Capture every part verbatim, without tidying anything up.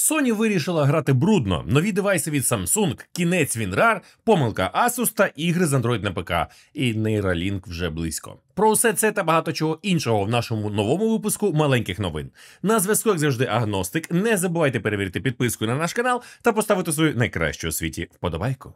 Sony вирішила грати брудно. Нові девайси від Samsung, кінець WinRAR, помилка Asus та ігри з Android на ПК. І Neuralink вже близько. Про усе це та багато чого іншого в нашому новому випуску маленьких новин. На зв'язку, як завжди, Агностик. Не забувайте перевірити підписку на наш канал та поставити свою найкращу у світі вподобайку.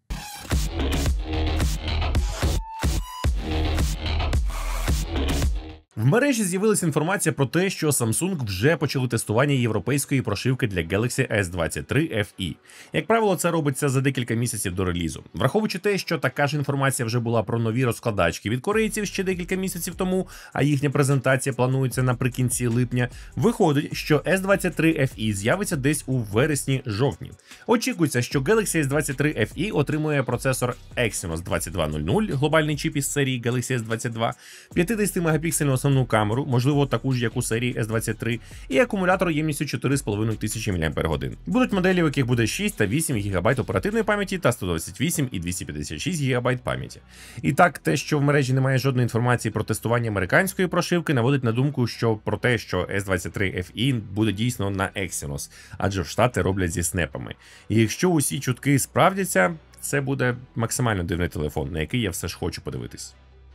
В мережі з'явилася інформація про те, що Samsung вже почали тестування європейської прошивки для Galaxy ес двадцять три еф і. Як правило, це робиться за декілька місяців до релізу. Враховуючи те, що така ж інформація вже була про нові розкладачки від корейців ще декілька місяців тому, а їхня презентація планується наприкінці липня, виходить, що ес двадцять три еф і з'явиться десь у вересні-жовтні. Очікується, що Galaxy ес двадцять три еф і отримує процесор Exynos двадцять два нуль нуль, глобальний чіп із серії Galaxy ес двадцять два, п'ятдесятимегапіксельну основну камеру, можливо таку ж, як у серії ес двадцять три, і акумулятор ємністю чотири з половиною тисячі мАч. Будуть моделі, у яких буде шість та вісім гігабайт оперативної пам'яті та сто двадцять вісім і двісті п'ятдесят шість гігабайт пам'яті. І так, те, що в мережі немає жодної інформації про тестування американської прошивки, наводить на думку, що про те, що ес двадцять три еф і буде дійсно на Exynos, адже в Штати роблять зі снепами. І якщо усі чутки справдяться, це буде максимально дивний телефон, на який я все ж хочу подивитись.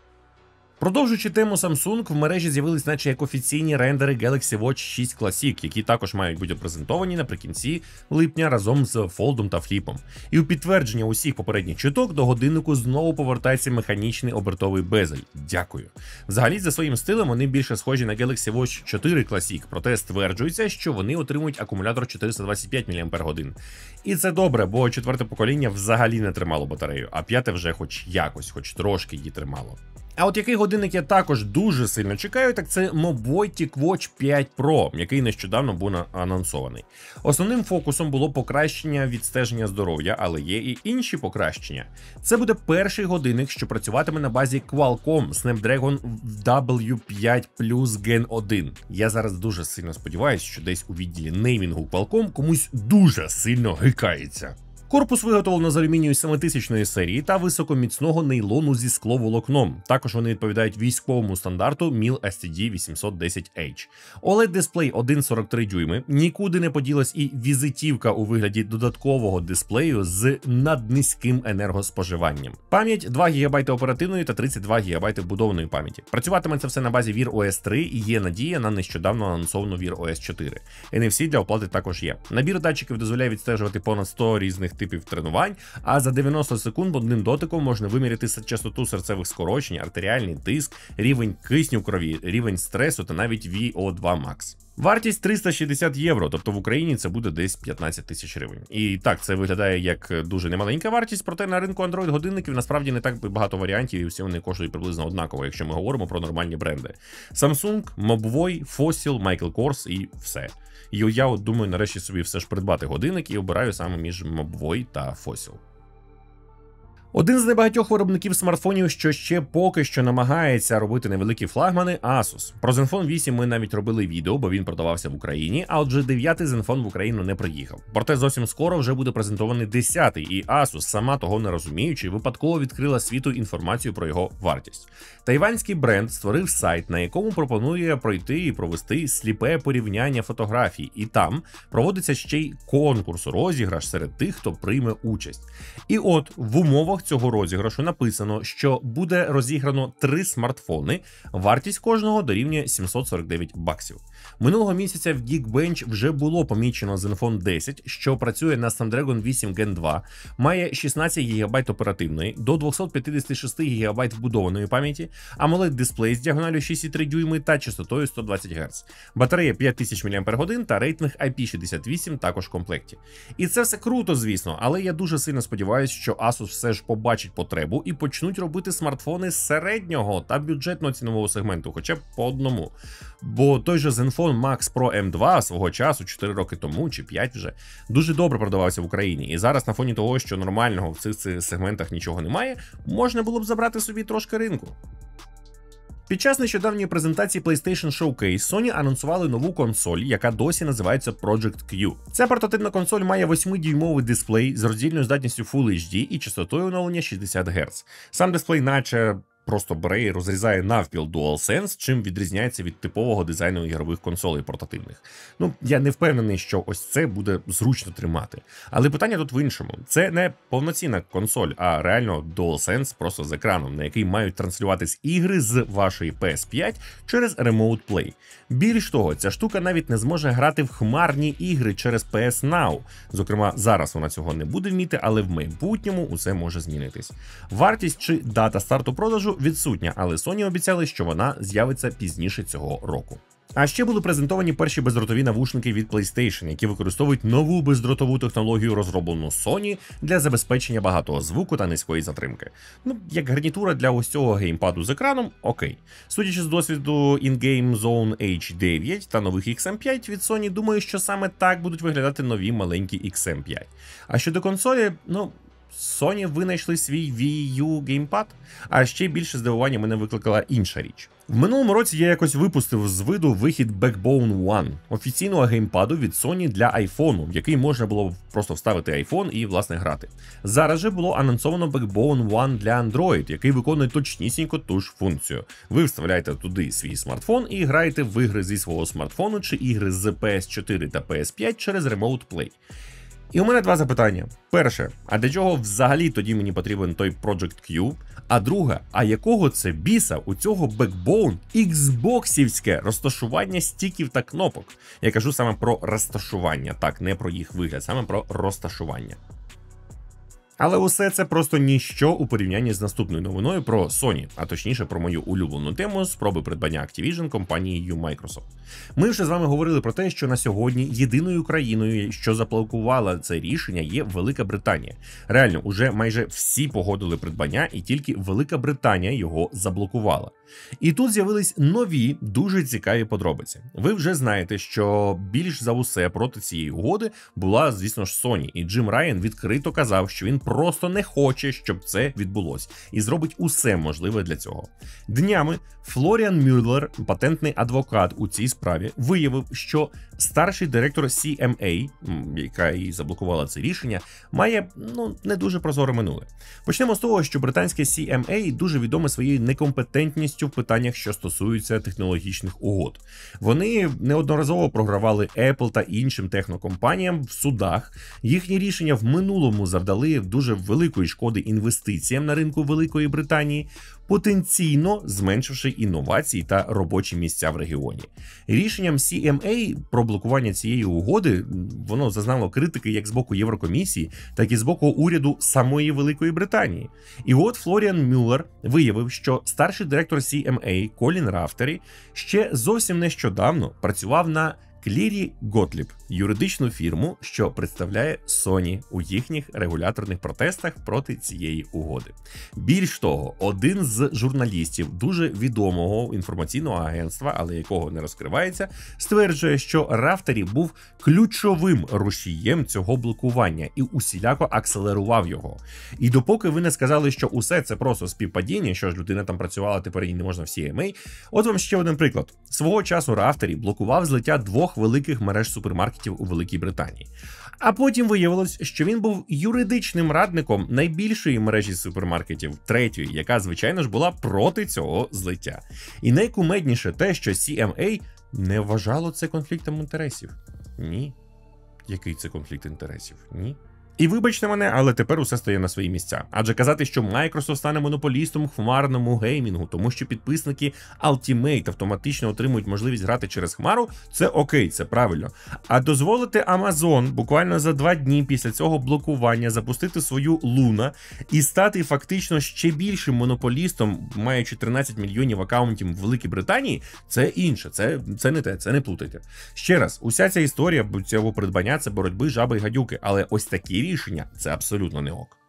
Продовжуючи тему Samsung, в мережі з'явились наче як офіційні рендери Galaxy Watch шість Classic, які також мають бути презентовані наприкінці липня разом з Fold та Flip. І у підтвердження усіх попередніх чуток до годиннику знову повертається механічний обертовий безель. Дякую. Взагалі, за своїм стилем вони більше схожі на Galaxy Watch чотири Classic, проте стверджується, що вони отримують акумулятор чотириста двадцять п'ять мАч. І це добре, бо четверте покоління взагалі не тримало батарею, а п'яте вже хоч якось, хоч трошки її тримало. А от який годинник я також дуже сильно чекаю, так це Moboy TicWatch п'ять Pro, який нещодавно був анонсований. Основним фокусом було покращення відстеження здоров'я, але є і інші покращення. Це буде перший годинник, що працюватиме на базі Qualcomm Snapdragon дабл ю п'ять плюс Gen один. Я зараз дуже сильно сподіваюся, що десь у відділі неймінгу Qualcomm комусь дуже сильно гикається. Корпус виготовлено з алюмінію семитисячної серії та високоміцного нейлону зі скловолокном. Також вони відповідають військовому стандарту міл ес ті ді вісімсот десять ейч. олед-дисплей один цілих сорок три дюйми, нікуди не поділась і візитівка у вигляді додаткового дисплею з наднизьким енергоспоживанням. Пам'ять два гігабайти оперативної та тридцять два гігабайти вбудованої пам'яті. Працюватиме це все на базі вір о ес три і є надія на нещодавно анонсовану вір о ес чотири. ен еф сі для оплати також є. Набір датчиків дозволяє відстежувати понад сто різних типів тренувань, а за дев'яносто секунд одним дотиком можна виміряти частоту серцевих скорочень, артеріальний тиск, рівень кисню в крові, рівень стресу та навіть ві о два макс. Вартість триста шістдесят євро, тобто в Україні це буде десь п'ятнадцять тисяч гривень. І так, це виглядає як дуже немаленька вартість, проте на ринку Android-годинників насправді не так багато варіантів і всі вони коштують приблизно однаково, якщо ми говоримо про нормальні бренди. Samsung, Moboy, Fossil, Michael Kors і все. І я от думаю нарешті собі все ж придбати годинник і обираю саме між Moboy та Fossil. Один з небагатьох виробників смартфонів, що ще поки що намагається робити невеликі флагмани – Asus. Про Zenfone вісім ми навіть робили відео, бо він продавався в Україні, а отже дев'ятий Zenfone в Україну не приїхав. Проте зовсім скоро вже буде презентований десятий, і Asus, сама того не розуміючи, випадково відкрила світу інформацію про його вартість. Тайванський бренд створив сайт, на якому пропонує пройти і провести сліпе порівняння фотографій, і там проводиться ще й конкурс, розіграш серед тих, хто прийме участь. І от в умовах цього розіграшу написано, що буде розіграно три смартфони, вартість кожного дорівнює сімсот сорок дев'ять баксів. Минулого місяця в Geekbench вже було помічено Zenfone десять, що працює на Snapdragon вісім Gen два, має шістнадцять гігабайт оперативної, до двісті п'ятдесят шість гігабайт вбудованої пам'яті, AMOLED-дисплей з діагоналю шість цілих три дюйми та частотою сто двадцять герц. Батарея п'ять тисяч мАч та рейтинг ай пі шістдесят вісім також в комплекті. І це все круто, звісно, але я дуже сильно сподіваюся, що Asus все ж побачить потребу і почнуть робити смартфони з середнього та бюджетного цінового сегменту, хоча б по одному. Бо той же Zenfone Max Pro ем два свого часу, чотири роки тому чи п'ять вже, дуже добре продавався в Україні. І зараз на фоні того, що нормального в цих, цих сегментах нічого немає, можна було б забрати собі трошки ринку. Під час нещодавньої презентації PlayStation Showcase Sony анонсували нову консоль, яка досі називається Project Q. Ця портативна консоль має восьмидюймовий дисплей з роздільною здатністю Full ейч ді і частотою оновлення шістдесят герц. Сам дисплей наче просто бере і розрізає навпіл DualSense, чим відрізняється від типового дизайну ігрових консолей портативних. Ну, я не впевнений, що ось це буде зручно тримати. Але питання тут в іншому. Це не повноцінна консоль, а реально DualSense просто з екраном, на який мають транслюватись ігри з вашої пі ес п'ять через Remote Play. Більш того, ця штука навіть не зможе грати в хмарні ігри через пі ес Now. Зокрема, зараз вона цього не буде вміти, але в майбутньому усе може змінитись. Вартість чи дата старту продажу відсутня, але Sony обіцяли, що вона з'явиться пізніше цього року. А ще були презентовані перші бездротові навушники від PlayStation, які використовують нову бездротову технологію, розроблену Sony для забезпечення багатого звуку та низької затримки. Ну, як гарнітура для ось цього геймпаду з екраном, окей. Судячи з досвіду In-Game Zone ейч дев'ять та нових ікс ем п'ять від Sony, думаю, що саме так будуть виглядати нові маленькі ікс ем п'ять. А щодо консолі, ну... Sony винайшли свій ві ю геймпад, а ще більше здивування мене викликала інша річ. В минулому році я якось випустив з виду вихід Backbone One, офіційного геймпаду від Sony для айфону, в який можна було просто вставити айфон і, власне, грати. Зараз же було анонсовано Backbone One для Android, який виконує точнісінько ту ж функцію. Ви вставляєте туди свій смартфон і граєте в ігри зі свого смартфону чи ігри з пі ес чотири та пі ес п'ять через Remote Play. І у мене два запитання. Перше, а для чого взагалі тоді мені потрібен той Project Q? А друге, а якого це біса у цього Backbone іксбоксівське розташування стіків та кнопок? Я кажу саме про розташування, так, не про їх вигляд, саме про розташування. Але усе це просто ніщо у порівнянні з наступною новиною про Sony, а точніше про мою улюблену тему спроби придбання Activision компанією Microsoft. Ми вже з вами говорили про те, що на сьогодні єдиною країною, що заблокувала це рішення, є Велика Британія. Реально, уже майже всі погодили придбання, і тільки Велика Британія його заблокувала. І тут з'явились нові, дуже цікаві подробиці. Ви вже знаєте, що більш за усе проти цієї угоди була, звісно ж, Sony, і Джим Райан відкрито казав, що він просто не хоче, щоб це відбулось, і зробить усе можливе для цього. Днями Флоріан Мюллер, патентний адвокат у цій справі, виявив, що старший директор сі ем ей, яка і заблокувала це рішення, має, ну, не дуже прозоре минуле. Почнемо з того, що британське сі ем ей дуже відоме своєю некомпетентністю в питаннях, що стосуються технологічних угод. Вони неодноразово програвали Apple та іншим технокомпаніям в судах. Їхні рішення в минулому завдали дуже великої шкоди інвестиціям на ринку Великої Британії, потенційно зменшивши інновації та робочі місця в регіоні. Рішенням сі ем ей про блокування цієї угоди воно зазнало критики як з боку Єврокомісії, так і з боку уряду самої Великої Британії. І от Флоріан Мюллер виявив, що старший директор сі ем ей Колін Рафтері ще зовсім нещодавно працював на Клірі Готліб, юридичну фірму, що представляє Sony у їхніх регуляторних протестах проти цієї угоди. Більш того, один з журналістів дуже відомого інформаційного агентства, але якого не розкривається, стверджує, що Рафтері був ключовим рушієм цього блокування і усіляко акселерував його. І допоки ви не сказали, що усе це просто співпадіння, що ж людина там працювала, тепер їй не можна в сі ем ей, от вам ще один приклад. Свого часу Рафтері блокував злиття двох великих мереж супермаркетів у Великій Британії. А потім виявилось, що він був юридичним радником найбільшої мережі супермаркетів, третьої, яка, звичайно ж, була проти цього злиття. І найкумедніше те, що сі ем ей не вважало це конфліктом інтересів. Ні. Який це конфлікт інтересів? Ні. І вибачте мене, але тепер усе стає на свої місця. Адже казати, що Microsoft стане монополістом в хмарному геймінгу, тому що підписники Ultimate автоматично отримують можливість грати через хмару, це окей, це правильно. А дозволити Amazon буквально за два дні після цього блокування запустити свою Luna і стати фактично ще більшим монополістом, маючи тринадцять мільйонів акаунтів в Великій Британії, це інше, це, це не те, це не плутайте. Ще раз, уся ця історія цього придбання – це боротьби жаби й гадюки, але ось такі рішення – це абсолютно не ок.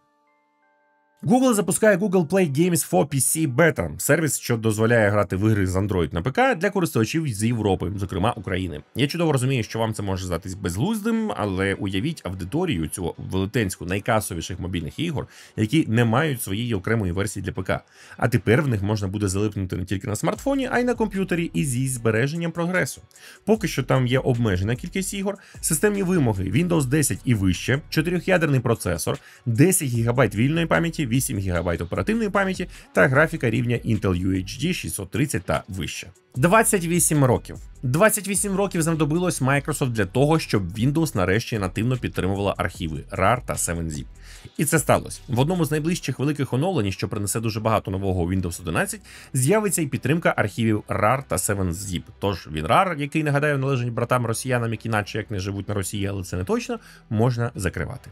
Google запускає Google Play Games for пі сі Beta – сервіс, що дозволяє грати в ігри з Android на ПК для користувачів з Європи, зокрема України. Я чудово розумію, що вам це може здатись безглуздим, але уявіть аудиторію цього велетенську найкасовіших мобільних ігор, які не мають своєї окремої версії для ПК. А тепер в них можна буде залипнути не тільки на смартфоні, а й на комп'ютері і зі збереженням прогресу. Поки що там є обмежена кількість ігор, системні вимоги Windows десять і вище, чотирьохядерний процесор, десять гігабайт вільної пам'яті, вісім гігабайт оперативної пам'яті та графіка рівня Intel Ю Ейч Ді шістсот тридцять та вище. двадцять вісім років. двадцять вісім років знадобилось Microsoft для того, щоб Windows нарешті нативно підтримувала архіви рар та севен зіп. І це сталося. В одному з найближчих великих оновлень, що принесе дуже багато нового Windows одинадцять, з'явиться і підтримка архівів рар та севен зіп. Тож він рар, який, нагадаю, належить братам-росіянам, які наче як не живуть на Росії, але це не точно, можна закривати.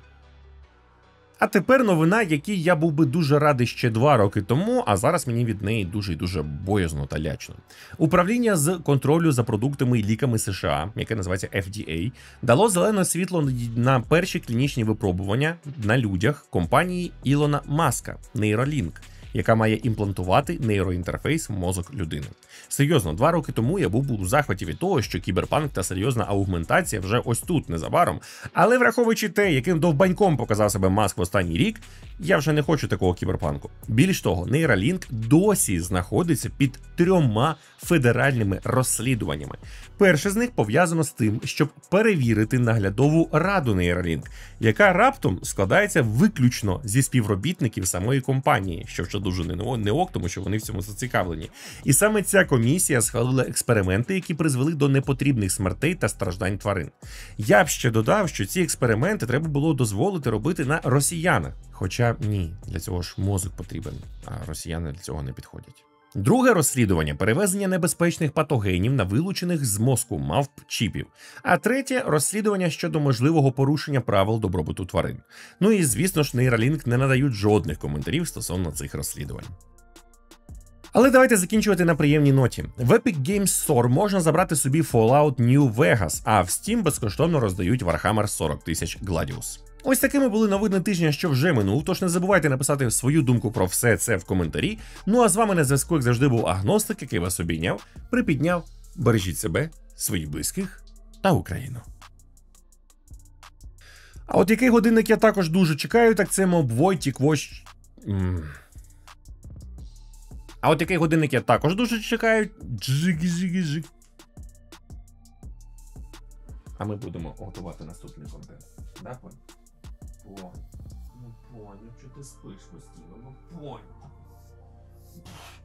А тепер новина, якій я був би дуже радий ще два роки тому, а зараз мені від неї дуже і дуже боязно та лячно. Управління з контролю за продуктами і ліками США, яке називається Еф Ді Ей, дало зелене світло на перші клінічні випробування на людях компанії Ілона Маска Neuralink, яка має імплантувати нейроінтерфейс в мозок людини. Серйозно, два роки тому я був у захваті від того, що кіберпанк та серйозна аугментація вже ось тут незабаром, але враховуючи те, яким довбаньком показав себе Маск в останній рік, я вже не хочу такого кіберпанку. Більш того, Neuralink досі знаходиться під трьома федеральними розслідуваннями. Перше з них пов'язано з тим, щоб перевірити наглядову раду Neuralink, яка раптом складається виключно зі співробітників самої компанії, що вже дуже не ок, тому що вони в цьому зацікавлені. І саме ця комісія схвалила експерименти, які призвели до непотрібних смертей та страждань тварин. Я б ще додав, що ці експерименти треба було дозволити робити на росіянах. Хоча ні, для цього ж мозок потрібен, а росіяни для цього не підходять. Друге розслідування – перевезення небезпечних патогенів на вилучених з мозку мавп чіпів. А третє – розслідування щодо можливого порушення правил добробуту тварин. Ну і, звісно ж, Neuralink не надають жодних коментарів стосовно цих розслідувань. Але давайте закінчувати на приємній ноті. В Epic Games Store можна забрати собі Fallout New Vegas, а в Steam безкоштовно роздають Warhammer сорок тисяч Gladius. Ось такими були новини тижня, що вже минув, тож не забувайте написати свою думку про все це в коментарі. Ну а з вами на зв'язку, як завжди, був Агностик, який вас обійняв, припідняв. Бережіть себе, своїх близьких та Україну. А от який годинник я також дуже чекаю, так це Mobvoi TicWatch... А от який годинник я також дуже чекаю... Джик-джик-джик. А ми будемо готувати наступний контент. Да, Понь? Понь. Ну, Понь, ну чого ти спиш постійно? Ну, Понь.